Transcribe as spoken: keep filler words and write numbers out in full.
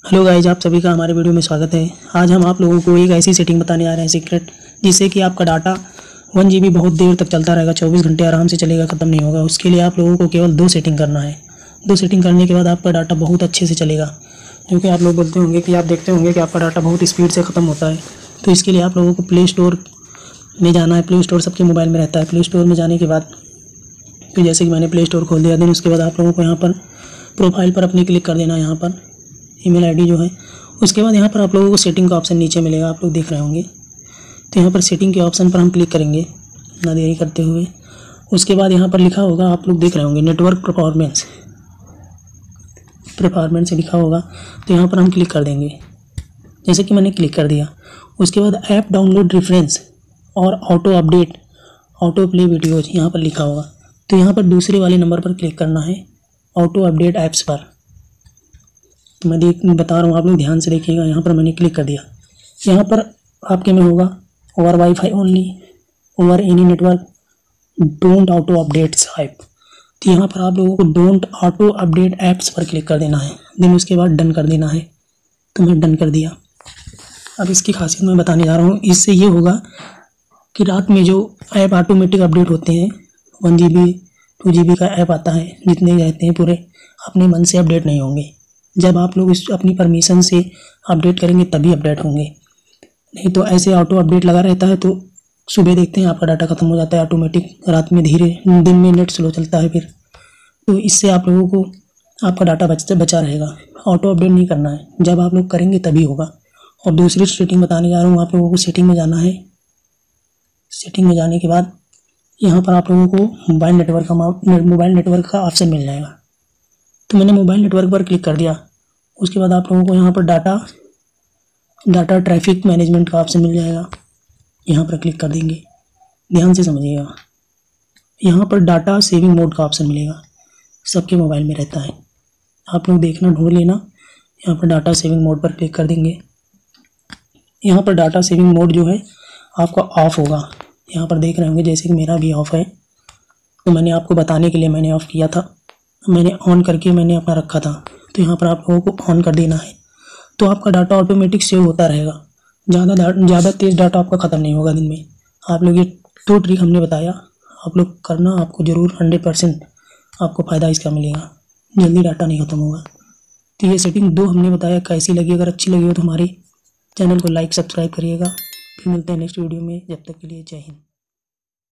Hello guys, आप सभी का हमारे वीडियो में स्वागत है। आज हम आप लोगों को एक ऐसी सेटिंग बताने जा रहे हैं सीक्रेट, जिससे कि आपका डाटा वन जी बी बहुत देर तक चलता रहेगा, चौबीस घंटे आराम से चलेगा, ख़त्म नहीं होगा। उसके लिए आप लोगों को केवल दो सेटिंग करना है। दो सेटिंग करने के बाद आपका डाटा बहुत अच्छे से चलेगा। क्योंकि आप लोग बोलते होंगे कि आप देखते होंगे कि आपका डाटा बहुत स्पीड से ख़त्म होता है। तो इसके लिए आप लोगों को प्ले स्टोर में जाना है। प्ले स्टोर सबके मोबाइल में रहता है। प्ले स्टोर में जाने के बाद तो जैसे कि मैंने प्ले स्टोर खोल दिया, देन उसके बाद आप लोगों को यहाँ पर प्रोफाइल पर अपनी क्लिक कर देना है। यहाँ पर ईमेल आईडी जो है, उसके बाद यहाँ पर आप लोगों को सेटिंग का ऑप्शन नीचे मिलेगा, आप लोग देख रहे होंगे। तो यहाँ पर सेटिंग के ऑप्शन पर हम क्लिक करेंगे ना देरी करते हुए। उसके बाद यहाँ पर लिखा होगा, आप लोग देख रहे होंगे, नेटवर्क परफॉर्मेंस परफॉर्मेंस लिखा होगा। तो यहाँ पर हम क्लिक कर देंगे, जैसे कि मैंने क्लिक कर दिया। उसके बाद ऐप डाउनलोड रेफरेंस और auto update auto play videos यहाँ पर लिखा होगा। तो यहाँ पर दूसरे वाले नंबर पर क्लिक करना है, ऑटो अपडेट ऐप्स पर। तो मैं देख बता रहा हूँ, आप लोग ध्यान से देखिएगा। यहाँ पर मैंने क्लिक कर दिया। यहाँ पर आपके में होगा over wifi only, over any network, don't auto updates app. तो यहाँ पर आप लोगों को डोंट ऑटो अपडेट ऐप्स पर क्लिक कर देना है, देन उसके बाद डन कर देना है। तो मैं डन कर दिया। अब इसकी खासियत मैं बताने जा रहा हूँ। इससे ये होगा कि रात में जो ऐप ऑटोमेटिक अपडेट होते हैं, one G B two G B का ऐप आता है, जितने रहते हैं पूरे अपने मन से अपडेट नहीं होंगे। जब आप लोग इस अपनी परमिशन से अपडेट करेंगे तभी अपडेट होंगे, नहीं तो ऐसे ऑटो अपडेट लगा रहता है। तो सुबह देखते हैं आपका डाटा ख़त्म हो जाता है ऑटोमेटिक, रात में धीरे, दिन में नेट स्लो चलता है फिर। तो इससे आप लोगों को आपका डाटा बचते बचा रहेगा। ऑटो अपडेट नहीं करना है, जब आप लोग करेंगे तभी होगा। और दूसरी सेटिंग बताने जा रहा हूँ, आप लोगों को सेटिंग में जाना है। सेटिंग में जाने के बाद यहाँ पर आप लोगों को मोबाइल नेटवर्क का मोबाइल नेटवर्क का ऑप्शन मिल जाएगा। तो मैंने मोबाइल नेटवर्क पर क्लिक कर दिया। उसके बाद आप लोगों को यहाँ पर डाटा डाटा ट्रैफिक मैनेजमेंट का ऑप्शन मिल जाएगा, यहाँ पर क्लिक कर देंगे। ध्यान से समझिएगा, यहाँ पर डाटा सेविंग मोड का ऑप्शन मिलेगा, सबके मोबाइल में रहता है। आप लोग देखना, ढूंढ लेना। यहाँ पर डाटा सेविंग मोड पर क्लिक कर देंगे। यहाँ पर डाटा सेविंग मोड जो है आपका ऑफ होगा, यहाँ पर देख रहे होंगे, जैसे कि मेरा भी ऑफ है। तो मैंने आपको बताने के लिए मैंने ऑफ़ किया था, मैंने ऑन करके मैंने अपना रखा था। तो यहाँ पर आप लोगों को ऑन कर देना है। तो आपका डाटा ऑटोमेटिक सेव होता रहेगा, ज़्यादा ज़्यादा तेज़ डाटा आपका ख़त्म नहीं होगा दिन में। आप लोग ये दो ट्रिक हमने बताया, आप लोग करना, आपको ज़रूर हंड्रेड परसेंट आपको फ़ायदा इसका मिलेगा, जल्दी डाटा नहीं ख़त्म होगा। तो ये सेटिंग दो हमने बताया, कैसी लगी? अगर अच्छी लगी हो तो हमारे चैनल को लाइक सब्सक्राइब करिएगा। फिर मिलते हैं नेक्स्ट वीडियो में, जब तक के लिए जय हिंद।